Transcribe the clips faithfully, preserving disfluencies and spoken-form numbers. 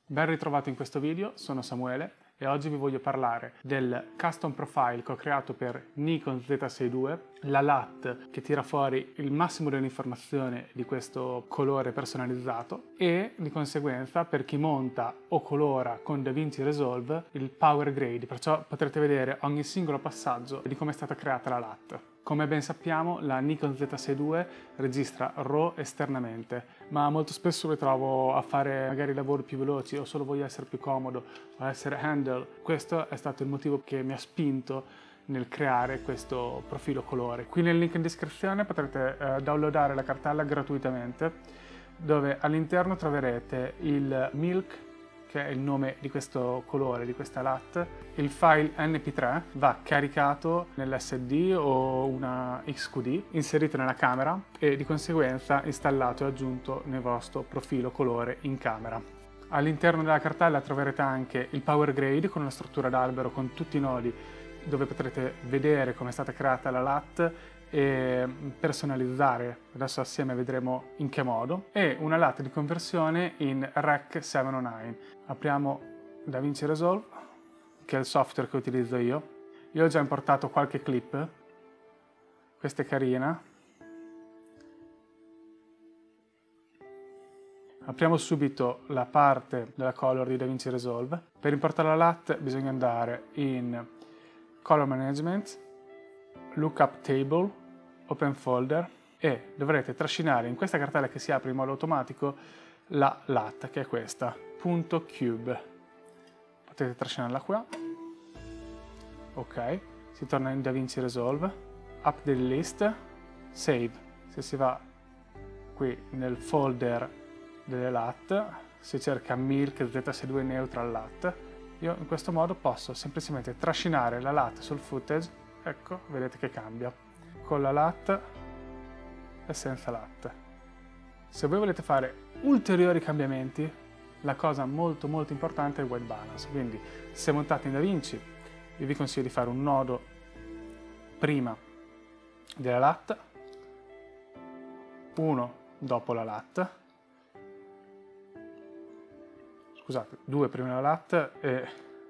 Ben ritrovato in questo video, sono Samuele e oggi vi voglio parlare del custom profile che ho creato per Nikon Z sessantadue, la L U T che tira fuori il massimo dell'informazione di questo colore personalizzato e di conseguenza per chi monta o colora con DaVinci Resolve il Power Grade, perciò potrete vedere ogni singolo passaggio di come è stata creata la L U T. Come ben sappiamo, la Nikon Z sessantadue registra RAW esternamente, ma molto spesso mi trovo a fare magari lavori più veloci o solo voglio essere più comodo o essere handle. Questo è stato il motivo che mi ha spinto nel creare questo profilo colore. Qui nel link in descrizione potrete eh, downloadare la cartella gratuitamente, dove all'interno troverete il Milk, che è il nome di questo colore, di questa L U T. Il file N P tre va caricato nell'S D o una X Q D, inserito nella camera e di conseguenza installato e aggiunto nel vostro profilo colore in camera. All'interno della cartella troverete anche il Power Grade con una struttura d'albero con tutti i nodi, dove potrete vedere come è stata creata la L U T e personalizzare, adesso assieme vedremo in che modo, e una L U T di conversione in Rec settecentonove. Apriamo DaVinci Resolve, che è il software che utilizzo io. Io ho già importato qualche clip, questa è carina. Apriamo subito la parte della color di DaVinci Resolve. Per importare la L U T bisogna andare in Color Management, Lookup Table, Open Folder e dovrete trascinare in questa cartella che si apre in modo automatico la L U T, che è questa, .cube. Potete trascinarla qua. Ok, si torna in DaVinci Resolve, Update List, Save. Se si va qui nel folder delle L U T, si cerca Milk Z sessantadue Neutral L U T. Io in questo modo posso semplicemente trascinare la L U T sul footage. Ecco, vedete che cambia con la L U T e senza L U T. Se voi volete fare ulteriori cambiamenti, la cosa molto molto importante è il white balance. Quindi se montate in DaVinci, io vi consiglio di fare un nodo prima della L U T, uno dopo la L U T, scusate, due prima della L U T e,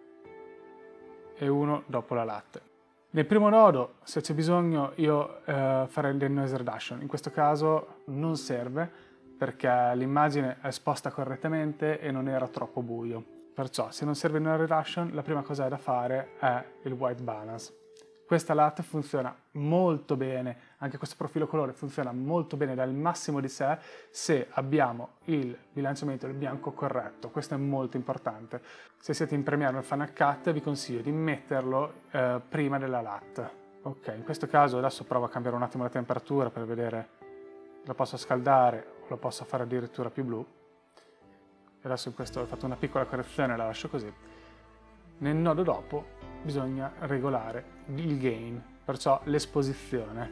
e uno dopo la L U T. Nel primo nodo, se c'è bisogno, io eh, farei del noise reduction. In questo caso non serve perché l'immagine è esposta correttamente e non era troppo buio. Perciò, se non serve il noise reduction, la prima cosa da fare è il white balance. Questa L U T funziona molto bene, anche questo profilo colore funziona molto bene dal massimo di sé se abbiamo il bilanciamento del bianco corretto. Questo è molto importante. Se siete in Premiere o Final Cut vi consiglio di metterlo eh, prima della L U T. Ok, in questo caso adesso provo a cambiare un attimo la temperatura per vedere, la posso scaldare o la posso fare addirittura più blu. Adesso in questo ho fatto una piccola correzione, la lascio così. Nel nodo dopo bisogna regolare il gain, perciò l'esposizione.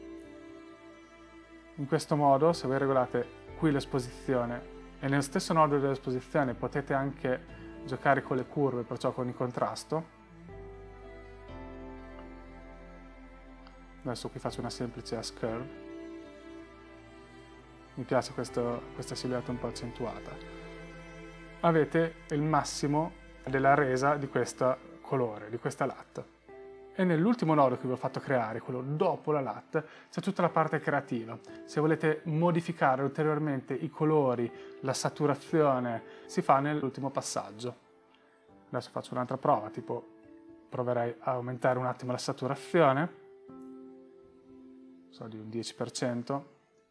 In questo modo, se voi regolate qui l'esposizione e nello stesso nodo dell'esposizione potete anche giocare con le curve, perciò con il contrasto. Adesso qui faccio una semplice S-curve. Mi piace questo, questa silhouette un po' accentuata. Avete il massimo della resa di questo colore, di questa L U T. E nell'ultimo nodo che vi ho fatto creare, quello dopo la L U T, c'è tutta la parte creativa. Se volete modificare ulteriormente i colori, la saturazione, si fa nell'ultimo passaggio. Adesso faccio un'altra prova, tipo proverei a aumentare un attimo la saturazione, so di un dieci per cento,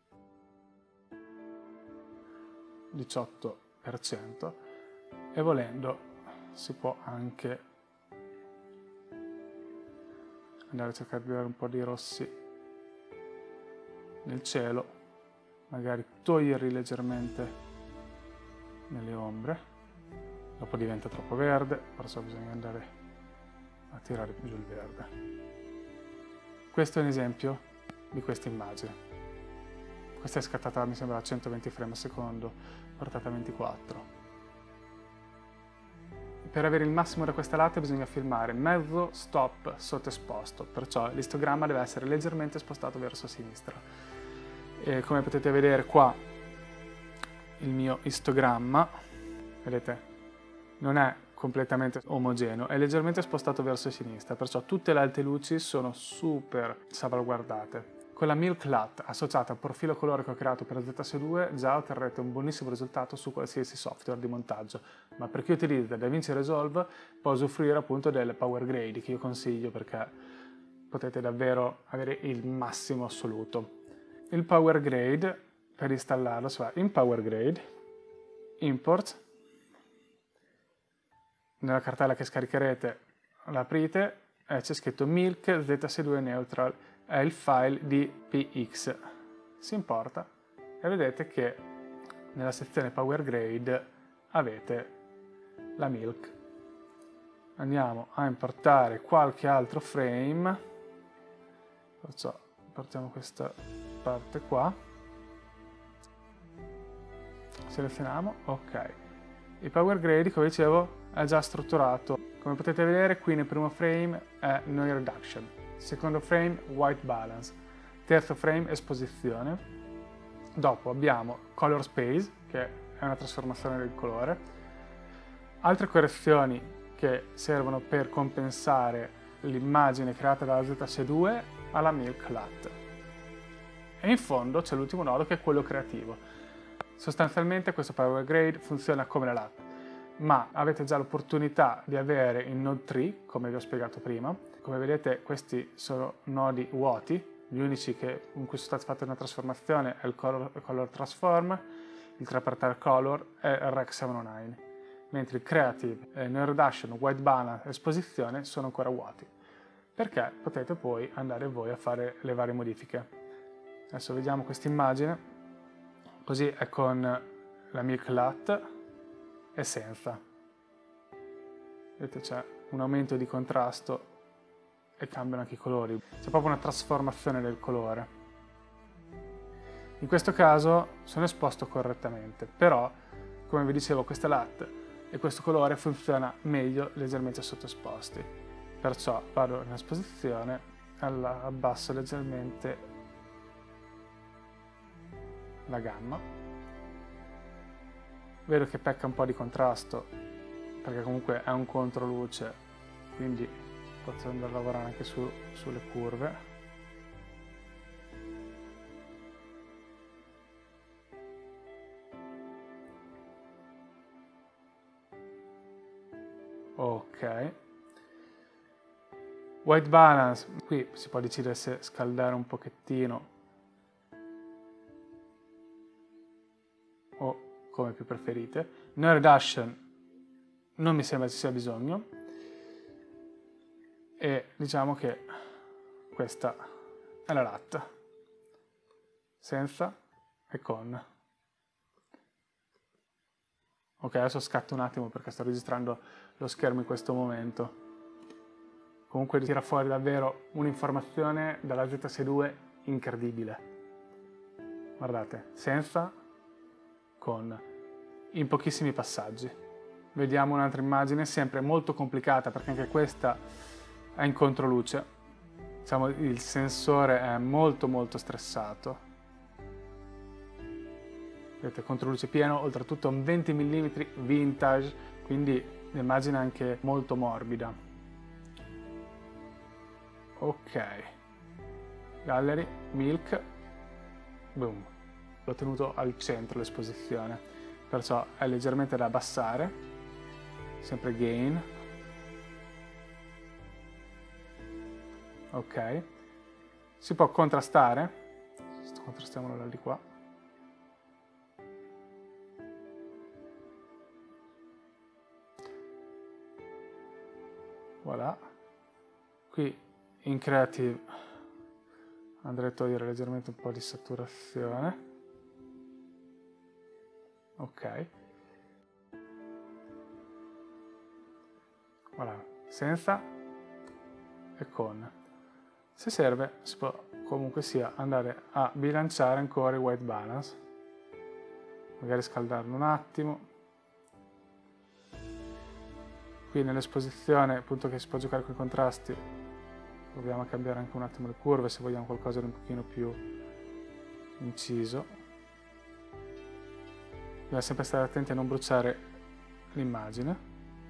diciotto per cento, e volendo si può anche andare a cercare di dare un po' di rossi nel cielo, magari toglierli leggermente nelle ombre, dopo diventa troppo verde, perciò bisogna andare a tirare giù il verde. Questo è un esempio di questa immagine. Questa è scattata, mi sembra, a centoventi frame al secondo, portata a ventiquattro. Per avere il massimo da questa latte bisogna filmare mezzo stop sottoesposto, perciò l'istogramma deve essere leggermente spostato verso sinistra. E come potete vedere qua il mio istogramma, vedete, non è completamente omogeneo, è leggermente spostato verso sinistra, perciò tutte le alte luci sono super salvaguardate. Con la Milk L U T associata al profilo colore che ho creato per Z S due già otterrete un buonissimo risultato su qualsiasi software di montaggio, ma per chi utilizza DaVinci Resolve può usufruire appunto del Power Grade, che io consiglio perché potete davvero avere il massimo assoluto. Il Power Grade, per installarlo, si va in Power Grade, Import, nella cartella che scaricherete l'aprite e c'è scritto Milk Z S due Neutral, è il file di P X. Si importa e vedete che nella sezione Power Grade avete la Milk. Andiamo a importare qualche altro frame, perciò importiamo questa parte qua, selezioniamo, ok. Il Power Grade, come dicevo, è già strutturato. Come potete vedere qui nel primo frame è Noise Reduction, secondo frame White Balance, terzo frame Esposizione, dopo abbiamo Color Space, che è una trasformazione del colore, altre correzioni che servono per compensare l'immagine creata dalla Z S due alla Milk L U T. E in fondo c'è l'ultimo nodo che è quello creativo. Sostanzialmente questo Power Grade funziona come la L U T, ma avete già l'opportunità di avere il Node tre, come vi ho spiegato prima. Come vedete questi sono nodi vuoti, gli unici che, in cui sono state fatte una trasformazione è il Color, il color Transform, il tre per tre Color e il Rec settantanove, mentre il Creative, eh, Noise Reduction, White Balance e Esposizione sono ancora vuoti, perché potete poi andare voi a fare le varie modifiche. Adesso vediamo questa immagine, così è con la Milk L U T e senza. Vedete c'è un aumento di contrasto e cambiano anche i colori, c'è proprio una trasformazione del colore. In questo caso sono esposto correttamente, però come vi dicevo questa L U T e questo colore funziona meglio leggermente sottoesposti, perciò vado in esposizione, abbasso leggermente la gamma, vedo che pecca un po' di contrasto perché comunque è un controluce, quindi posso andare a lavorare anche su, sulle curve. Ok. White balance, qui si può decidere se scaldare un pochettino o come più preferite. Noise reduction non mi sembra ci sia bisogno. E diciamo che questa è la L U T, senza e con. Ok, adesso scatto un attimo perché sto registrando lo schermo in questo momento. Comunque tira fuori davvero un'informazione dalla Z S due incredibile. Guardate, senza, con, in pochissimi passaggi. Vediamo un'altra immagine, sempre molto complicata perché anche questa è in controluce. Diciamo, il sensore è molto molto stressato. Vedete, controluce pieno, oltretutto un venti millimetri vintage, quindi l'immagine è anche molto morbida. Ok, Gallery, Milk, boom, l'ho tenuto al centro l'esposizione, perciò è leggermente da abbassare, sempre Gain. Ok, si può contrastare, contrastiamolo da di qua. Voilà, qui in Creative andrei a togliere leggermente un po' di saturazione. Ok, voilà, senza e con. Se serve si può comunque sia andare a bilanciare ancora il white balance, magari scaldarlo un attimo. Qui nell'esposizione, appunto, che si può giocare con i contrasti, proviamo a cambiare anche un attimo le curve se vogliamo qualcosa di un pochino più inciso. Bisogna sempre stare attenti a non bruciare l'immagine.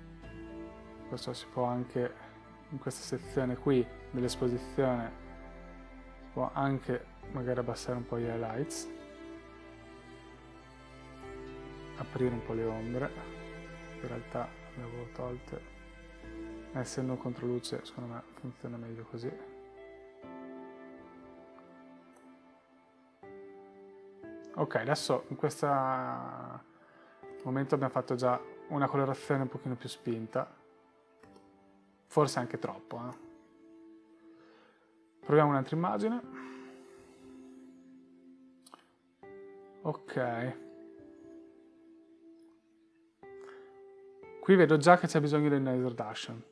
perciò si può anche, in questa sezione qui dell'esposizione, si può anche magari abbassare un po' gli highlights, aprire un po' le ombre, in realtà le avevo tolte, essendo contro luce secondo me funziona meglio così. Ok, adesso in questo momento abbiamo fatto già una colorazione un pochino più spinta, forse anche troppo. Eh? Proviamo un'altra immagine. Ok. Qui vedo già che c'è bisogno del noise reduction.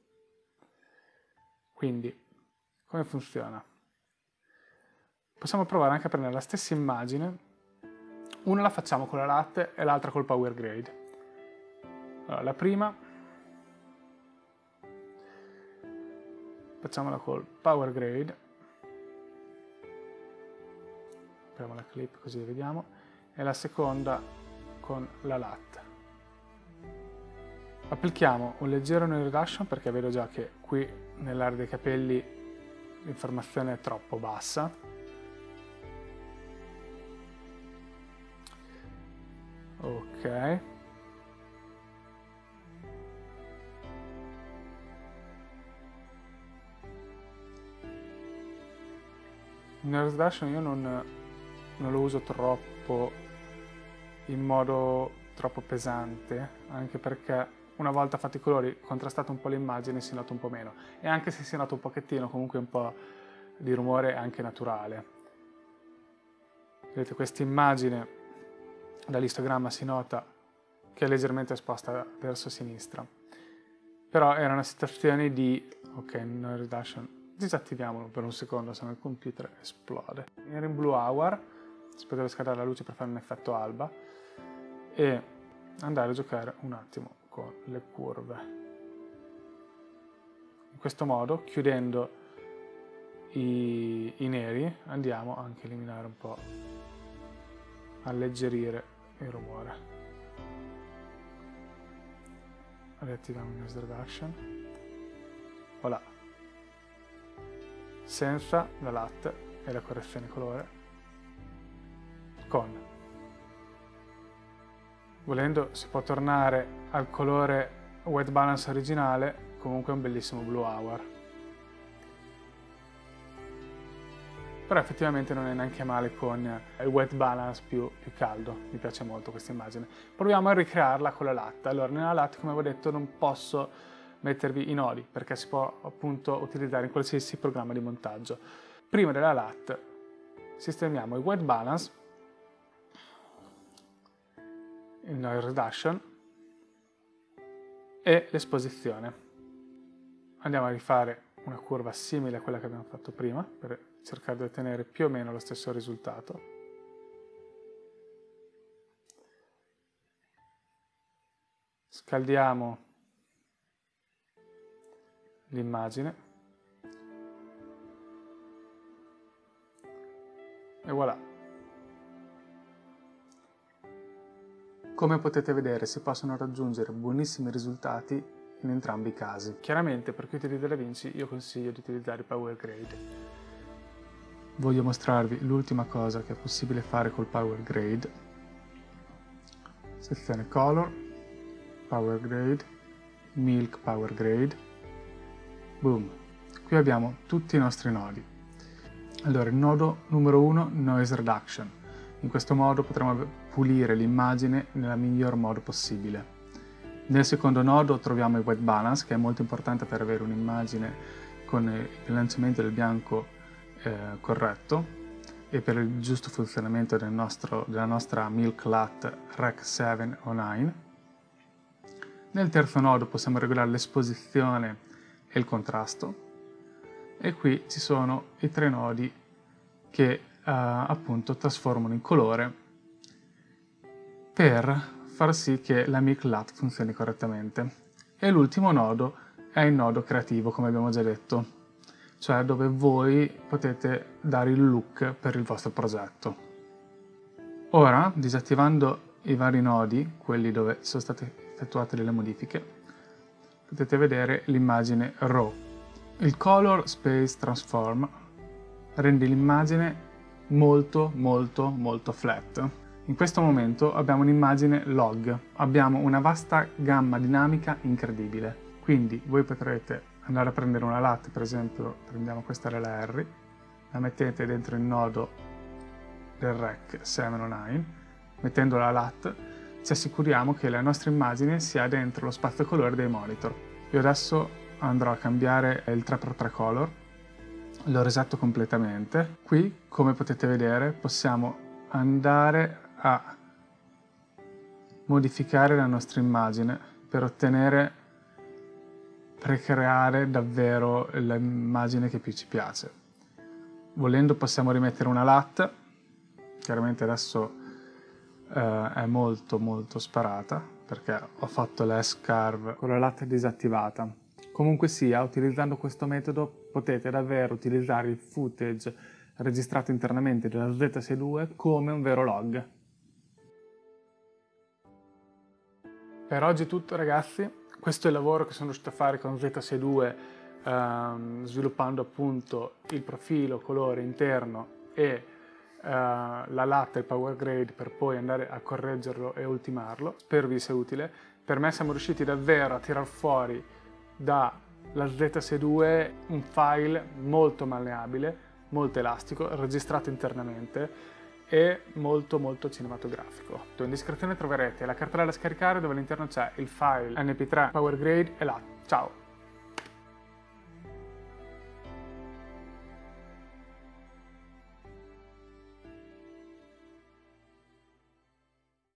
Quindi, come funziona? Possiamo provare anche a prendere la stessa immagine. Una la facciamo con la latte e l'altra col power grade. Allora, la prima facciamola col power grade. Apriamo la clip così vediamo. E la seconda con la latte. Applichiamo un leggero noise reduction perché vedo già che qui nell'area dei capelli l'informazione è troppo bassa. Ok. Il noise reduction io non, non lo uso troppo in modo troppo pesante, anche perché una volta fatti i colori, contrastato un po' l'immagine, si nota un po' meno. E anche se si nota un pochettino, comunque un po' di rumore è anche naturale. Vedete, questa immagine dall'istogramma si nota che è leggermente esposta verso sinistra. Però era una situazione di... ok, noise reduction. Disattiviamolo per un secondo, se no il computer esplode. Era in blue hour, si poteva scaldare la luce per fare un effetto alba. E andare a giocare un attimo con le curve. In questo modo, chiudendo i, i neri, andiamo anche a eliminare un po', alleggerire il rumore. Riattiviamo il noise reduction. Voilà. Senza la latte e la correzione colore. Con. Volendo si può tornare al colore white balance originale, comunque è un bellissimo blue hour. Però effettivamente non è neanche male con il white balance più, più caldo, mi piace molto questa immagine. Proviamo a ricrearla con la latte. Allora, nella latte, come avevo detto, non posso mettervi i nodi, perché si può appunto utilizzare in qualsiasi programma di montaggio. Prima della latte sistemiamo il white balance, il noise reduction e l'esposizione. Andiamo a rifare una curva simile a quella che abbiamo fatto prima per cercare di ottenere più o meno lo stesso risultato. Scaldiamo l'immagine e voilà. Come potete vedere, si possono raggiungere buonissimi risultati in entrambi i casi. Chiaramente per chi utilizza DaVinci io consiglio di utilizzare il Power Grade. Voglio mostrarvi l'ultima cosa che è possibile fare col Power Grade. Sezione Color, Power Grade, Milk Power Grade. Boom! Qui abbiamo tutti i nostri nodi. Allora, il nodo numero uno, Noise Reduction. In questo modo potremo pulire l'immagine nel miglior modo possibile. Nel secondo nodo troviamo il White Balance, che è molto importante per avere un'immagine con il bilanciamento del bianco eh, corretto e per il giusto funzionamento del nostro, della nostra Milk Lat Rec sette o nove. Nel terzo nodo possiamo regolare l'esposizione e il contrasto. E qui ci sono i tre nodi che Uh, appunto trasformano in colore per far sì che la Milk Lat funzioni correttamente. E l'ultimo nodo è il nodo creativo, come abbiamo già detto, cioè dove voi potete dare il look per il vostro progetto. Ora, disattivando i vari nodi, quelli dove sono state effettuate delle modifiche, potete vedere l'immagine RAW. Il Color Space Transform rende l'immagine molto molto molto flat. In questo momento abbiamo un'immagine log, abbiamo una vasta gamma dinamica incredibile. Quindi voi potrete andare a prendere una L A T, per esempio prendiamo questa R L R, la mettete dentro il nodo del rack sette o nove, mettendo la L A T ci assicuriamo che la nostra immagine sia dentro lo spazio colore dei monitor. Io adesso andrò a cambiare il tre per tre color, l'ho resetto completamente. Qui, come potete vedere, possiamo andare a modificare la nostra immagine per ottenere, precreare davvero l'immagine che più ci piace. Volendo possiamo rimettere una L A T, chiaramente adesso Uh, è molto molto sparata perché ho fatto la S-Curve con la L A T disattivata. Comunque sia, utilizzando questo metodo potete davvero utilizzare il footage registrato internamente della Z sei due come un vero log. Per oggi è tutto, ragazzi. Questo è il lavoro che sono riuscito a fare con Z sei due, um, sviluppando appunto il profilo colore interno e Uh, la L A T e il power grade per poi andare a correggerlo e ultimarlo. Spero vi sia utile. Per me siamo riusciti davvero a tirar fuori dalla Z sei due un file molto malleabile, molto elastico, registrato internamente e molto molto cinematografico. In descrizione troverete la cartella da scaricare dove all'interno c'è il file M P tre, power grade e L A T. Ciao!